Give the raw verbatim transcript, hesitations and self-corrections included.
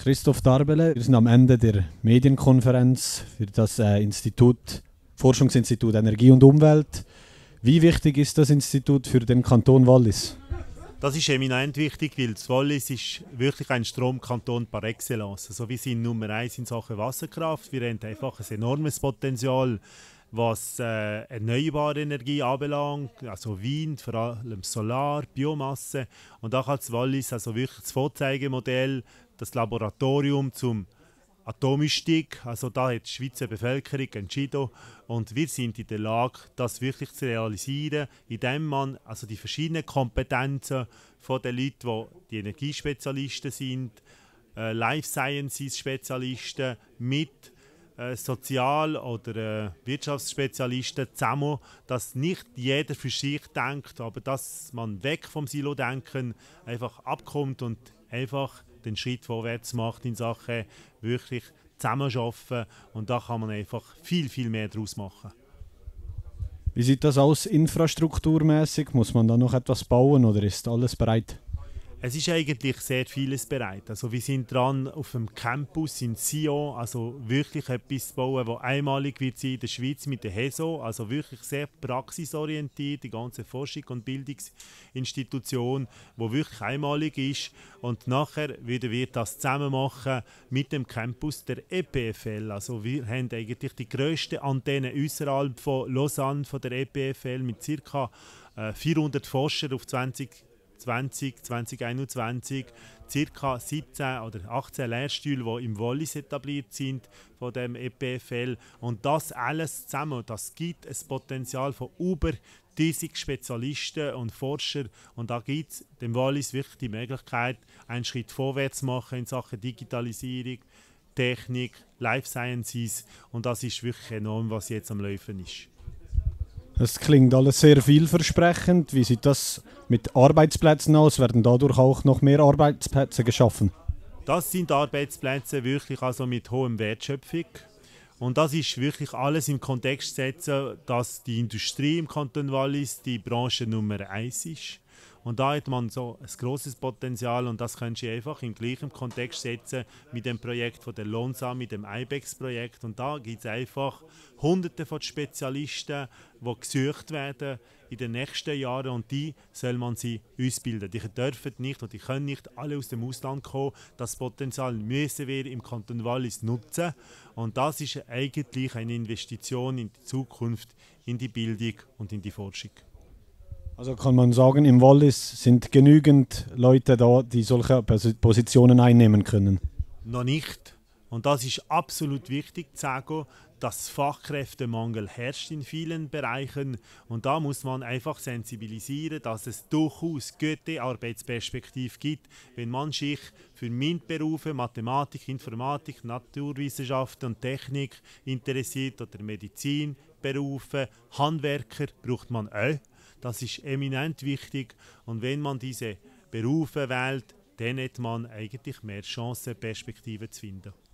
Christoph Darbele, wir sind am Ende der Medienkonferenz für das äh, Institut, Forschungsinstitut Energie und Umwelt. Wie wichtig ist das Institut für den Kanton Wallis? Das ist eminent wichtig, weil das Wallis ist wirklich ein Stromkanton par excellence. Also wir sind Nummer eins in Sachen Wasserkraft. Wir haben einfach ein enormes Potenzial, was äh, erneuerbare Energie anbelangt, also Wind, vor allem Solar, Biomasse. Und da kann das Wallis also wirklich das Vorzeigemodell, das Laboratorium zum Atomausstieg, also da hat die Schweizer Bevölkerung entschieden und wir sind in der Lage, das wirklich zu realisieren, indem man also die verschiedenen Kompetenzen von den Leuten, die, die Energiespezialisten sind, äh, Life Sciences Spezialisten mit äh, Sozial- oder äh, Wirtschaftsspezialisten zusammen, dass nicht jeder für sich denkt, aber dass man weg vom Silo-Denken einfach abkommt und einfach den Schritt vorwärts macht in Sachen wirklich zusammenarbeiten und da kann man einfach viel, viel mehr daraus machen. Wie sieht das aus infrastrukturmäßig? Muss man da noch etwas bauen oder ist alles bereit? Es ist eigentlich sehr vieles bereit. Also wir sind dran auf dem Campus in Sion, also wirklich etwas zu bauen, das einmalig wird sein in der Schweiz mit der H E S O, also wirklich sehr praxisorientiert, die ganze Forschung und Bildungsinstitution, wo wirklich einmalig ist. Und nachher würden wir das zusammen machen mit dem Campus der E P F L. Also wir haben eigentlich die grösste Antenne außerhalb von Lausanne von der E P F L mit ca. vierhundert Forschern auf zwanzig zwanzig, zwanzig einundzwanzig, ca. siebzehn oder achtzehn Lehrstühle, die im Wallis etabliert sind von dem E P F L. Und das alles zusammen, das gibt ein Potenzial von über dreißig Spezialisten und Forscher. Und da gibt es dem Wallis wirklich die Möglichkeit, einen Schritt vorwärts zu machen in Sachen Digitalisierung, Technik, Life Sciences. Und das ist wirklich enorm, was jetzt am Laufen ist. Das klingt alles sehr vielversprechend. Wie sieht das mit Arbeitsplätzen aus? Werden dadurch auch noch mehr Arbeitsplätze geschaffen? Das sind Arbeitsplätze wirklich also mit hohem Wertschöpfung. Und das ist wirklich alles im Kontext setzen, dass die Industrie im Kanton Wallis die Branche Nummer eins ist. Und da hat man so ein grosses Potenzial und das können Sie einfach im gleichen Kontext setzen mit dem Projekt von der Lonsa, mit dem I B E X-Projekt. Und da gibt es einfach Hunderte von Spezialisten, die gesucht werden in den nächsten Jahren und die soll man sie ausbilden. Die dürfen nicht und die können nicht alle aus dem Ausland kommen. Das Potenzial müssen wir im Kanton Wallis nutzen und das ist eigentlich eine Investition in die Zukunft, in die Bildung und in die Forschung. Also kann man sagen, im Wallis sind genügend Leute da, die solche Positionen einnehmen können? Noch nicht. Und das ist absolut wichtig zu sagen, dass Fachkräftemangel herrscht in vielen Bereichen. Und da muss man einfach sensibilisieren, dass es durchaus gute Arbeitsperspektiven gibt, wenn man sich für MINT-Berufe, Mathematik, Informatik, Naturwissenschaften und Technik interessiert oder Medizinberufe, Handwerker braucht man auch. Das ist eminent wichtig und wenn man diese Berufe wählt, dann hat man eigentlich mehr Chancen, Perspektiven zu finden.